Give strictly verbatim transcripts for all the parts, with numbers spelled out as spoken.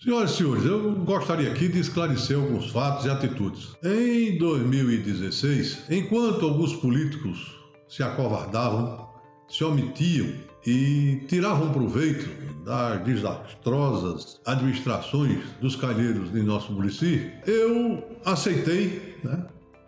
Senhoras e senhores, eu gostaria aqui de esclarecer alguns fatos e atitudes. Em dois mil e dezesseis, enquanto alguns políticos se acovardavam, se omitiam e tiravam proveito das desastrosas administrações dos calheiros de nosso município, eu aceitei, né,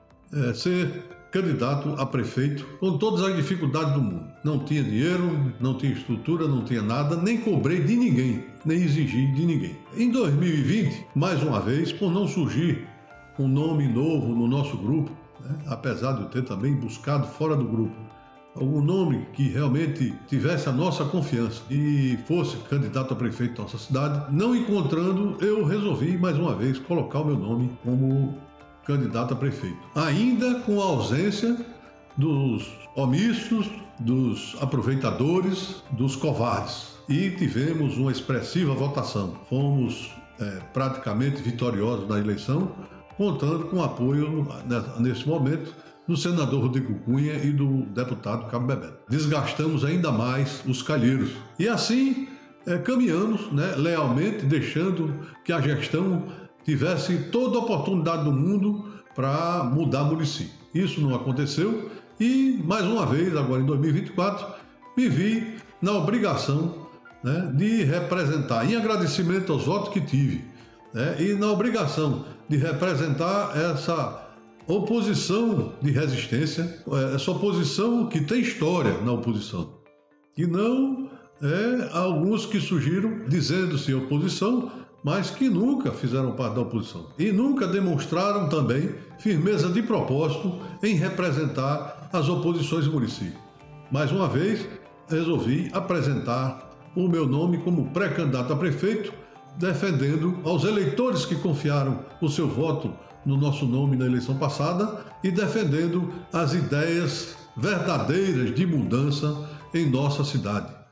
é, ser candidato a prefeito com todas as dificuldades do mundo. Não tinha dinheiro, não tinha estrutura, não tinha nada, nem cobrei de ninguém, nem exigi de ninguém. Em dois mil e vinte, mais uma vez, por não surgir um nome novo no nosso grupo, né, apesar de eu ter também buscado fora do grupo algum nome que realmente tivesse a nossa confiança e fosse candidato a prefeito da nossa cidade, não encontrando, eu resolvi mais uma vez colocar o meu nome como candidato a prefeito. Ainda com a ausência dos omissos, dos aproveitadores, dos covardes. E tivemos uma expressiva votação. Fomos é, praticamente vitoriosos na eleição, contando com o apoio, nesse momento, do senador Rodrigo Cunha e do deputado Cabo Bebeto. Desgastamos ainda mais os calheiros. E assim é, caminhamos, né, lealmente, deixando que a gestão tivesse toda a oportunidade do mundo para mudar o município. Isso não aconteceu e, mais uma vez, agora em dois mil e vinte e quatro, me vi na obrigação, né, de representar, em agradecimento aos votos que tive, né, e na obrigação de representar essa oposição de resistência, essa oposição que tem história na oposição, e não é, alguns que surgiram dizendo-se oposição, mas que nunca fizeram parte da oposição e nunca demonstraram também firmeza de propósito em representar as oposições do município. Mais uma vez, resolvi apresentar o meu nome como pré-candidato a prefeito, defendendo aos eleitores que confiaram o seu voto no nosso nome na eleição passada e defendendo as ideias verdadeiras de mudança em nossa cidade.